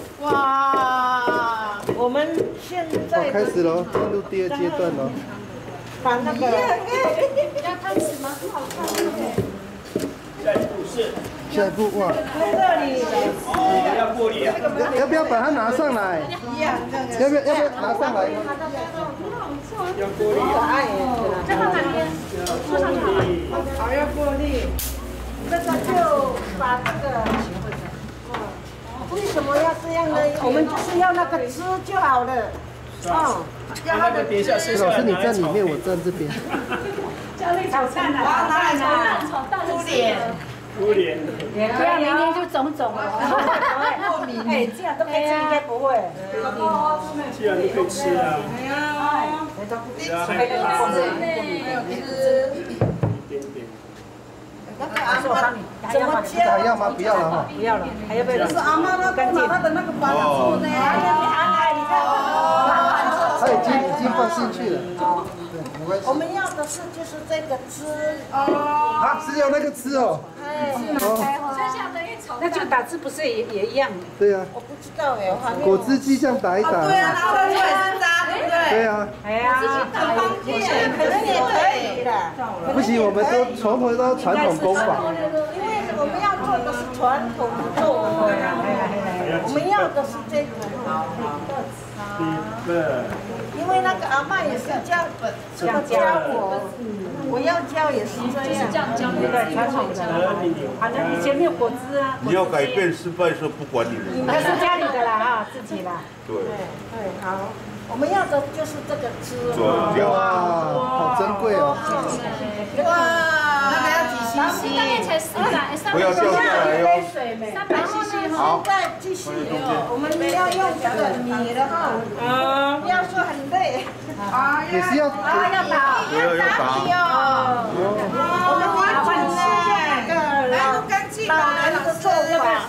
Speaker 8: 哇，
Speaker 5: 我们现
Speaker 2: 好，
Speaker 5: 在
Speaker 2: 开始喽，进入第二阶段喽。
Speaker 5: 把那个
Speaker 6: 要开始吗？好看。
Speaker 7: 下一步是
Speaker 2: 下一步哇，
Speaker 5: 这里
Speaker 7: 哦，要过滤啊。
Speaker 2: 要要不要把它拿上来？要不要要不要拿上来？
Speaker 7: 要过滤啊。
Speaker 6: 再放哪边？桌上就好了。
Speaker 8: 好要过滤。
Speaker 5: 这个就把这个，为什么要这样呢？我们就是要那个汁就好了。哦，
Speaker 7: 要那个等一下剩下
Speaker 2: 老师你
Speaker 7: 的拿来炒
Speaker 2: 站里面，我站这边。
Speaker 6: 叫那炒蛋
Speaker 8: 我要拿来
Speaker 6: 炒蛋，炒蛋
Speaker 8: 敷脸。
Speaker 7: 敷脸。
Speaker 6: 不要明天就肿肿了。
Speaker 5: 过敏。哎，这样都可以吃，应该不会。
Speaker 7: 既然都可以吃啊。
Speaker 8: 哎呀，
Speaker 7: 然后还有
Speaker 8: 还有汁。
Speaker 7: 一点点。
Speaker 5: 那个阿妈怎么
Speaker 2: 还
Speaker 5: 教？
Speaker 2: 要吗？不要了哈。
Speaker 4: 不要了，还要不要？
Speaker 5: 是阿妈那个拿的那个把
Speaker 1: 哦，
Speaker 5: 哎呀，你安排，你看。
Speaker 2: 他已经已经放进去了。对，没关系。
Speaker 5: 我们要的是就是这个汁。
Speaker 2: 啊，是要那个吃哦。
Speaker 5: 哎，
Speaker 2: 哦，
Speaker 6: 剩下的一炒
Speaker 4: 那就打字不是也也一样？
Speaker 2: 对呀，
Speaker 5: 我不知道哎，我还没有
Speaker 2: 果汁机这样打一打。
Speaker 8: 对啊，然后它也是渣，对不对？
Speaker 2: 对啊，
Speaker 4: 哎呀，
Speaker 8: 很方便，
Speaker 5: 可能也可以的。
Speaker 2: 不行，我们都从头到传统功法。
Speaker 5: 因为我们要做的是传统的做法，我们要的是这个。
Speaker 7: 第二。
Speaker 5: 因为那个阿嬷也是教这么教我，我要教也是这样。
Speaker 6: 这样教你
Speaker 4: 对，传统的。反正以前没有果汁啊。
Speaker 1: 你要改变失败的时候不管你们。
Speaker 4: 那是家里的啦哈，自己啦。
Speaker 1: 对。
Speaker 5: 对，好，我们要的就是这个汁。
Speaker 2: 哇，好珍贵哦。
Speaker 8: 哇，那个要几 C C？
Speaker 6: 大概才四百，三
Speaker 1: 不要掉下来哟。
Speaker 6: 三百 C C 哈。
Speaker 5: 现在继续，我们要用这个米了哈。
Speaker 8: 啊
Speaker 5: 不要说很累。
Speaker 8: 啊，
Speaker 2: 也是要。
Speaker 5: 啊，要打，
Speaker 1: 要要打。
Speaker 8: 哦，
Speaker 5: 我们要换那个
Speaker 8: 来，都干净了，来
Speaker 5: 老
Speaker 8: 老
Speaker 5: 师做
Speaker 8: 师。
Speaker 5: 法。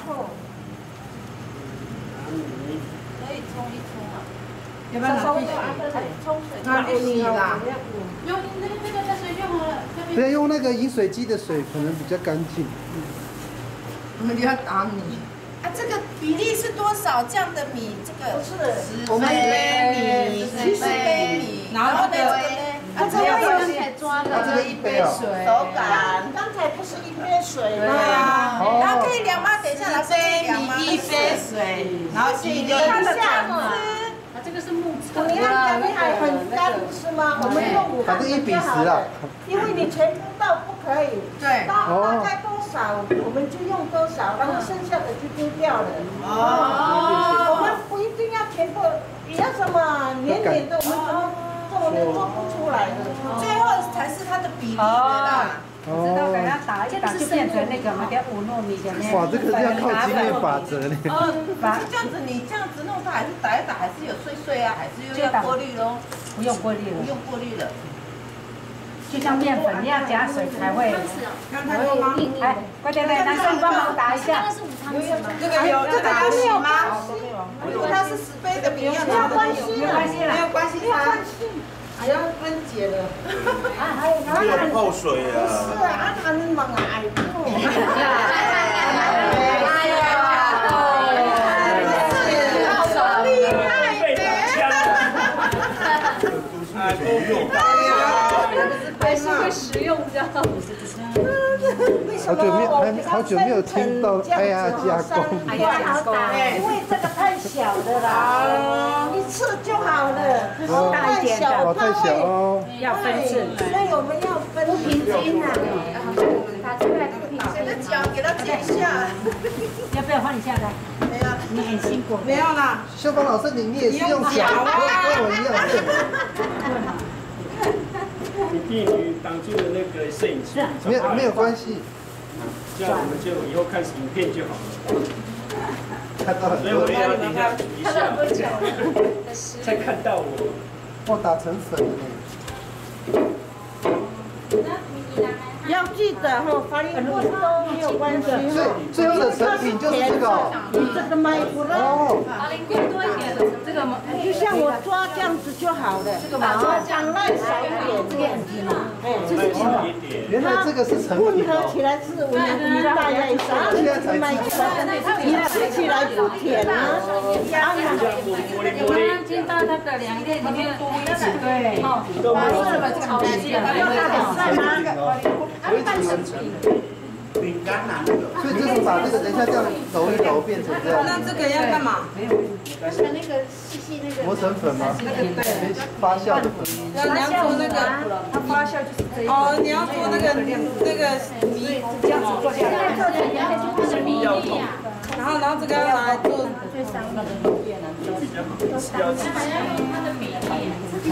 Speaker 8: 可以冲一冲啊。
Speaker 5: 要不要拿水？冲水。
Speaker 8: 拿米啦。
Speaker 6: 用那个那个那水用了，那边
Speaker 2: 对，用那个饮水机的水可能比较干净。
Speaker 8: 我们就要打米。啊，这个比例是多少？这样的米，这个
Speaker 5: 是
Speaker 8: 十杯米，七十杯米，然后这个呢？啊，这个有
Speaker 6: 才抓的。
Speaker 2: 啊，这个一杯哦。
Speaker 5: 手感，刚才不是一杯水吗？
Speaker 8: 啊，然后可以量吗？等一下，老师可以量吗？一杯水，然后一就
Speaker 5: 看得
Speaker 8: 这样
Speaker 5: 见吗？
Speaker 6: 啊，这个是木
Speaker 5: 怎么样？讲你还很干是吗？我们用
Speaker 2: 反正一比十啦。
Speaker 5: 因为你全部倒不可以，
Speaker 8: 对
Speaker 5: 倒大概多少我们就用多少，然后剩下的就丢掉了。
Speaker 8: 哦，
Speaker 5: 我们不一定要全部，你要什么黏黏的，我们怎么做都做不出来的。
Speaker 8: 最后才是它的比例的啦。
Speaker 4: 知道给它打一打就变成那个嘛，叫五糯米的那
Speaker 2: 哇，这个是要靠经验法则呢。
Speaker 8: 哦，可是这样子你这样子弄，它还是打一打，还是有碎碎啊，还是又要过滤喽？
Speaker 4: 不用过滤了，
Speaker 8: 不用过滤了。
Speaker 4: 就像面粉，你要加水才会。
Speaker 8: 看太多吗？
Speaker 4: 哎，快点来，男生帮忙打一
Speaker 6: 那
Speaker 4: 下
Speaker 6: 个。是五汤匙吗？
Speaker 8: 这个有这个要洗吗？如果它是十杯的米，要
Speaker 5: 没有关系
Speaker 4: 没关系啦
Speaker 8: 没有关系，它
Speaker 5: 还要分解了。
Speaker 4: 啊，还有
Speaker 1: 这要泡水
Speaker 5: 是
Speaker 1: 啊。
Speaker 5: 啊，啊，他们忙哎。
Speaker 8: 哎呀，好厉害！
Speaker 7: 被打枪了。
Speaker 1: 哎，不用。
Speaker 6: 还是会实用这样。
Speaker 2: 好久没有，还好久没有听到哎呀加工。
Speaker 5: 哎呀，好打，因为这个太小的啦，一次就好了。可是太小，
Speaker 2: 哦，太小哦。
Speaker 4: 要分次。
Speaker 5: 所以我们要分平均啊。
Speaker 6: 打出来这个平
Speaker 8: 给它脚给它接一下。
Speaker 4: 要不要换一下来？
Speaker 8: 没有，
Speaker 4: 你很辛苦。
Speaker 8: 没有啦。
Speaker 2: 秀芳老师，你你也是用脚，跟我一样。
Speaker 7: 你避免挡住了那个摄影师。
Speaker 2: 没有没有关系。
Speaker 7: 这样我们就以后看影片就好了。
Speaker 2: 看到很
Speaker 7: 所以我
Speaker 2: 多。
Speaker 7: 也要等一下煮一下，才看到我。
Speaker 2: 哇，打成粉了。
Speaker 5: 要记记得哈，法令纹都没有关系。
Speaker 2: 所以最后的成品就是这个哦。
Speaker 5: 这个麦不了。
Speaker 2: 哦。
Speaker 8: 法令纹多一点，这个吗？
Speaker 5: 就像我抓这样子就好了。这个嘛，抓长赖少一点，这个很平嘛。哎，这是平嘛。
Speaker 2: 原来这个是成品
Speaker 5: 混合起来是我们大家一起，这个是麦子，你吃起来不甜啊。
Speaker 8: 我们进到它的凉店里面，对，哦，是了，炒鸡，要大点菜吗？
Speaker 1: 饼干呐，那个。
Speaker 2: 所以就是把这个等一下这样揉一揉变成这样。
Speaker 8: 那这个要干嘛？
Speaker 5: 就是那个细细那个。
Speaker 2: 磨成粉吗？那个对，发酵的粉。
Speaker 8: 要你要做那个，它发酵就是这哦，你要做那个那个米，这样子做下来。是米要桶。然后，然后这个要拿来做最上面的面呢，比较好，要吃它的米粒。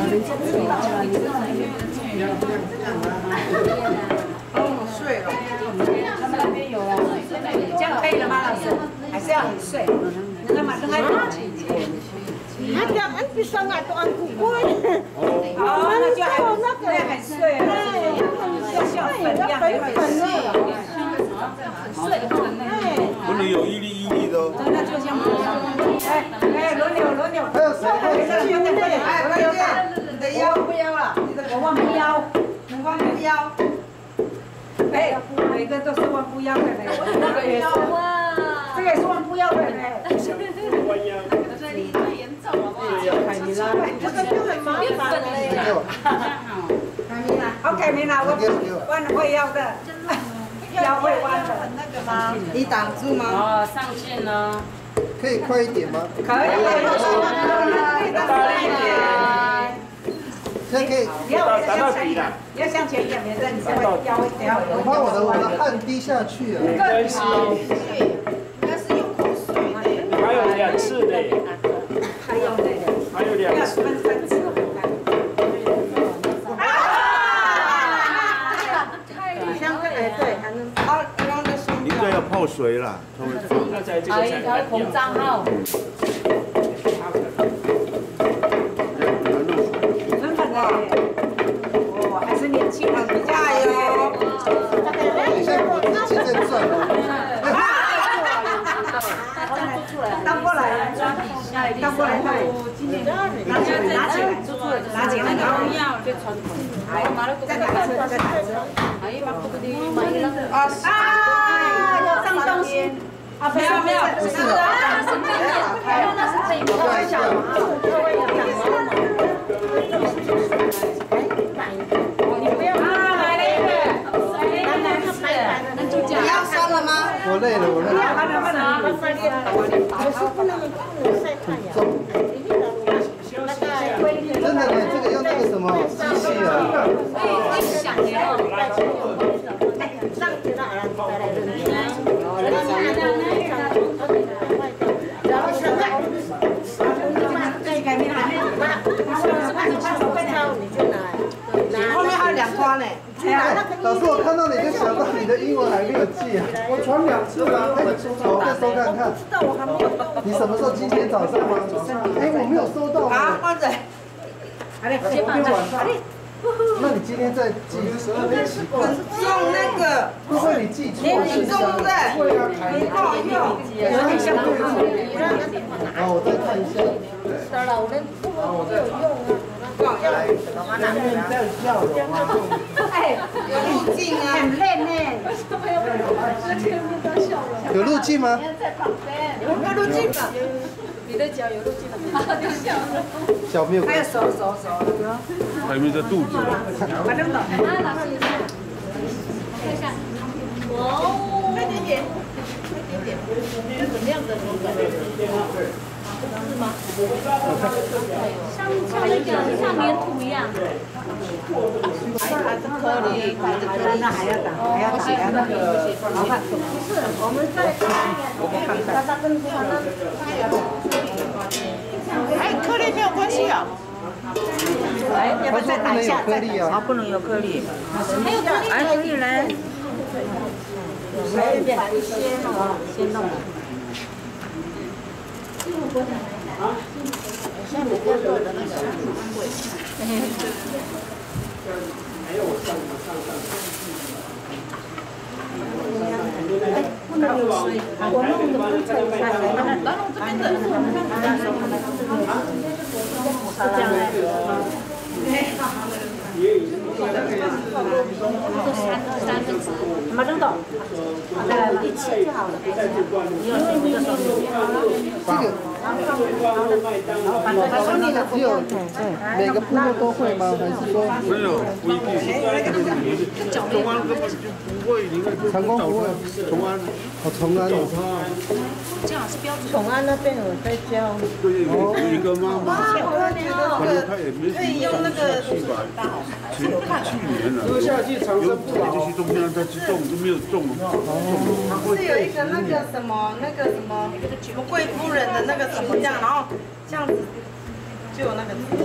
Speaker 8: 哦，碎了。他们那边有啊，这样可以了吗，老师？还是要很碎？那么，那么。
Speaker 5: 他讲安比上啊都安古贵。
Speaker 8: 哦，那就还那个很碎了，要像粉一样很碎。碎
Speaker 1: 不能有一粒一粒的哦。
Speaker 8: 那就像哎哎，轮流轮流。
Speaker 2: 还有谁？还有谁？
Speaker 8: 哎，快点，你的腰不腰了？我忘不腰，你忘不腰。哎，每个都是忘不腰的嘞，这个也是，这个也是忘不腰的嘞。
Speaker 7: 弯腰。
Speaker 8: 这里最严重了，凯米拉，
Speaker 5: 这个就很麻烦嘞。
Speaker 8: 凯米拉，好，凯米拉，我弯会腰的，腰会弯的。那个吗？你挡住吗？哦，上线了。
Speaker 2: 可以快一点吗？
Speaker 8: 可以，可以，大一点。
Speaker 2: 现在可以。
Speaker 7: 你要打到底了。
Speaker 4: 你要向前一点，免得你稍微腰会掉。
Speaker 2: 我怕我的我的汗滴下去啊。
Speaker 7: 没关系。
Speaker 8: 那是用口水的。
Speaker 7: 还有两次的。
Speaker 4: 还有那个。
Speaker 7: 还有两次。
Speaker 4: 分三次。
Speaker 5: 啊！像这个对，还能好，然后就是
Speaker 1: 你这要泡水啦，它会。
Speaker 7: 那在这个才
Speaker 8: 它会膨胀哈。
Speaker 4: 真的呢。哦，还是年轻人比较
Speaker 8: 加油！
Speaker 2: 你现在我自己在转哦。
Speaker 4: 倒过来，倒过来，对，拿起来，拿起来，拿起来，然后就传统，再打车，再打车。啊，要上东西。啊，没有没有，不是的，那是这一个小你不要啊，来了一个，来来是，那就这样。你要烧了吗？
Speaker 2: 我累了，我累了。
Speaker 4: 好的好的，
Speaker 5: 可是不能不能晒太阳。
Speaker 2: 真的呢，这个用那个什么机器啊。
Speaker 8: 你想要。
Speaker 5: 上去了，然后再来扔进来。然后现在，你就拿，后面还有两筐呢。
Speaker 2: 老师，我看到你就想到你的英文还没有记啊。我传两次了，哎，我再收看看。
Speaker 5: 知道我还没有。
Speaker 2: 你什么时候？今天早上吗？哎，我没有收到。
Speaker 8: 好，或者，
Speaker 2: 今天晚上。那你今天在记？
Speaker 8: 很重那个。
Speaker 2: 会不会你记错？
Speaker 8: 很重的。
Speaker 2: 会啊，
Speaker 8: 很好用。
Speaker 2: 有点像对错。好，我再看一下。
Speaker 5: 得了，我连不我没有用啊。
Speaker 2: 来，前面在笑容啊。
Speaker 4: 哎，
Speaker 8: 有路径啊。
Speaker 4: 很累呢。
Speaker 2: 有路径吗？
Speaker 5: 有路径吧？
Speaker 8: 你的脚有路径了。
Speaker 2: 脚没有。
Speaker 4: 还有手手手，
Speaker 1: 还没在肚子。
Speaker 4: 反正老。
Speaker 5: 哦，快点点，快点点，怎么样的口感？是吗？
Speaker 6: 像像那个像粘土一样。
Speaker 5: 还是颗粒，还是颗粒，
Speaker 4: 那还要打，还要打，还要那个麻烦。
Speaker 5: 不是，我们在它它跟它那哎，颗粒没有关系啊。
Speaker 4: 来，要不要再打一下？
Speaker 2: 颗粒啊，
Speaker 4: 不能有颗粒。
Speaker 5: 没有颗粒，
Speaker 4: 哎，可以来。
Speaker 5: 来点先哦，先弄。现在每个做的那个很贵。
Speaker 7: 我弄的不是菜菜，然后这边的。
Speaker 4: 是这样的。三分之，马上到，呃，一切就好了。因为那个这个，
Speaker 2: 只有每个部落都会吗？还是说
Speaker 9: 没有不一定？崇安根本就不会，你看
Speaker 2: 长工不会，
Speaker 9: 崇安，
Speaker 2: 哦，崇安哦。
Speaker 4: 这样是标准。
Speaker 5: 崇安那边有在教。
Speaker 9: 对，有一个妈妈，可能她也没什么去吧，去去年了，有有这些东西他去种就没有种了。
Speaker 8: 是有一个那个什么那个什么什么贵夫人的那个什么这样，然后这样子就有那个字了。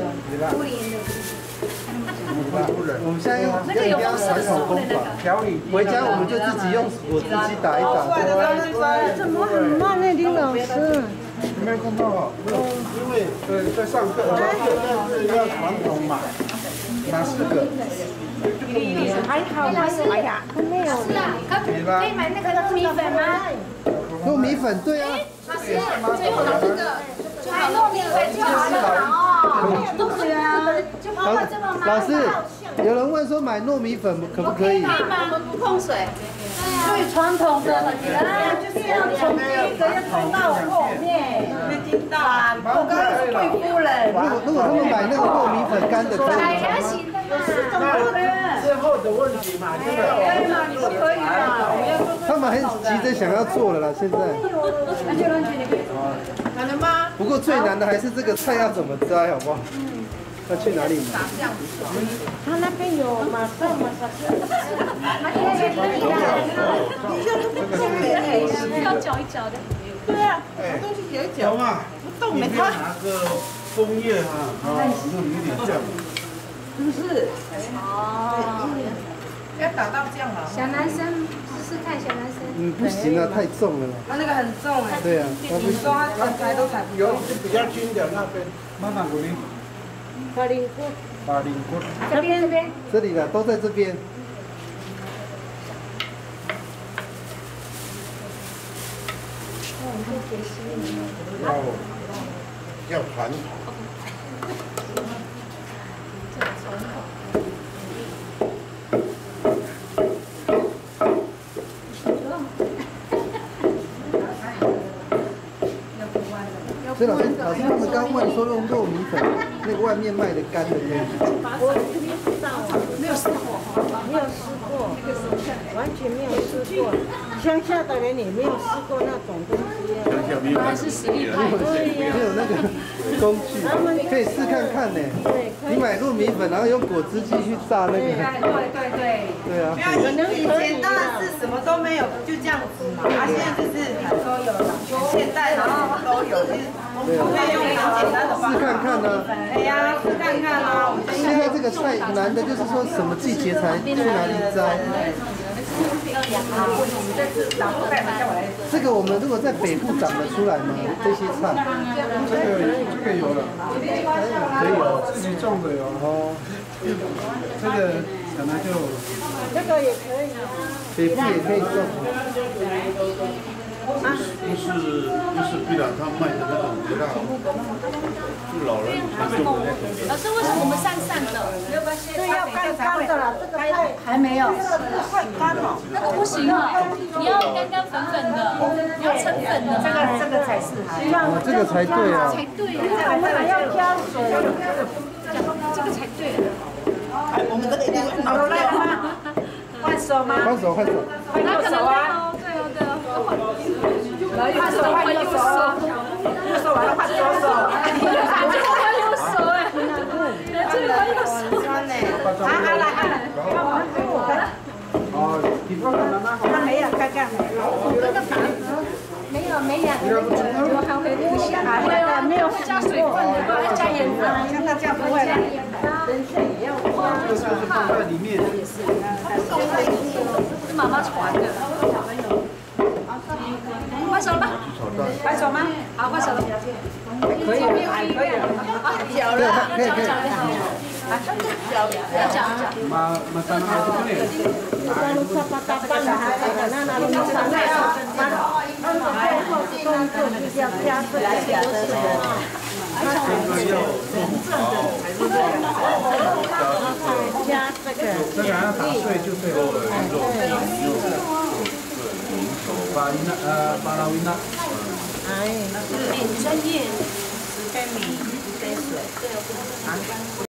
Speaker 2: 我们现在用这边传统功法调理，回家我们就自己用果汁机打一打。
Speaker 5: 怎么很慢呢，林老师？
Speaker 9: 没看到啊，因为呃在上课，上课是要传统嘛，哪四个？
Speaker 5: 还好，还有哎呀，没有。
Speaker 6: 是啊，可可以买那个糯米粉吗？
Speaker 2: 糯米粉，对啊。
Speaker 6: 老师，最后拿这个，买糯米粉就好了哦。都可以啊，就泡泡这么麻
Speaker 2: 老师，有人问说买糯米粉可不可以？
Speaker 6: 可以吗？我们不碰水。
Speaker 5: 最传统的，啊，就是要从第一个要冲到后面。
Speaker 8: 没听到啊，
Speaker 5: 我刚刚是贵夫人。
Speaker 2: 如果如果他们买那个糯米粉干的可以吗？
Speaker 6: 还行的嘛。
Speaker 9: 最后的问题嘛，这个
Speaker 5: 可以吗？你说可以吗？
Speaker 2: 他们很急着想要做了啦，现在。
Speaker 8: 可能吗？
Speaker 2: 不过最难的还是这个菜要怎么摘，好不好？要去哪里买？
Speaker 5: 他那边有马上马上。
Speaker 4: 要搅一搅的。
Speaker 8: 对啊，东西有一
Speaker 9: 有嘛？
Speaker 8: 不动没它。
Speaker 9: 拿个枫叶哈，啊，弄有点酱。
Speaker 8: 是不是？哦。要打到这样了。
Speaker 6: 小男生试试看，小男生。
Speaker 2: 嗯，不行啊，太重了啦。
Speaker 8: 他那个很重哎。
Speaker 2: 对啊，他不
Speaker 8: 你说他踩踩都踩不
Speaker 9: 有比较轻的那边，慢慢鼓励。
Speaker 5: 巴林菇。
Speaker 9: 巴林菇。
Speaker 5: 这边这边。
Speaker 2: 这里的都在这边。
Speaker 9: 要要传统。
Speaker 2: 所以老师，老师他们刚问说用糯米粉，那个外面卖的干的可以。
Speaker 5: 我没有知道啊，没有试过，没有试过，完全没有试过。乡下的人也没有试过那种东西啊。
Speaker 9: 乡下没有，
Speaker 4: 还是实力派。
Speaker 2: 没有那个工具，可以试看看呢。你买糯米粉，然后用果汁机去榨那个。
Speaker 4: 对对对。
Speaker 2: 对啊。
Speaker 8: 没有，以前当然是什么都没有，就这样子嘛。啊，现在就是都有了，现代然后都有，就是可以用很简单的方法。
Speaker 2: 试看看呢。
Speaker 8: 哎呀，试看看啊。
Speaker 2: 现在这个菜难的就是说什么季节才去哪里摘。这个我们如果在北部长得出来吗？这些菜？
Speaker 9: 这个这个有了，可以有自己种的有哦。这个可能就
Speaker 5: 这个也可以。
Speaker 2: 北部也可以种。
Speaker 9: 不是不是必然他卖的那种比较，是老人常用的那种。
Speaker 4: 老师，为什么我们散散的？
Speaker 5: 对，要干干的啦，这个菜
Speaker 4: 还没有。
Speaker 5: 快干了。
Speaker 4: 那个不行啊，你要干干粉粉的，你要成粉的。这个这个才是
Speaker 2: 哦，这个才对啊。
Speaker 4: 才对啊。
Speaker 5: 我们还要加水。
Speaker 4: 这个才对。
Speaker 8: 我们这里的脑袋
Speaker 5: 换手吗？
Speaker 2: 换手换手。
Speaker 4: 换右手啊。对哦对哦。换手换右手。
Speaker 8: 右手完了换左手。
Speaker 4: 这个换右手哎。这个换右手。
Speaker 8: 酸呢。啊啊来啊来。
Speaker 9: 哦，你放在哪哪？
Speaker 5: 他没有，看看。
Speaker 6: 这个法没有没有，我还会不下
Speaker 5: 啊，那个没有
Speaker 4: 加水分的，要加盐分。
Speaker 5: 像他这样不会的。人参也要放。
Speaker 9: 这个是放在里面。
Speaker 4: 是妈妈传的。换手了吗？
Speaker 5: 换手吗？
Speaker 4: 好，换手了。
Speaker 5: 可以，还可以。
Speaker 2: 可以可以可以。
Speaker 9: Ma ma stanno
Speaker 2: 加这个，这个要打碎就对了。巴伊娜呃巴拉维娜。哎，
Speaker 3: 哎，专业，十杯米，一杯水。对，啊。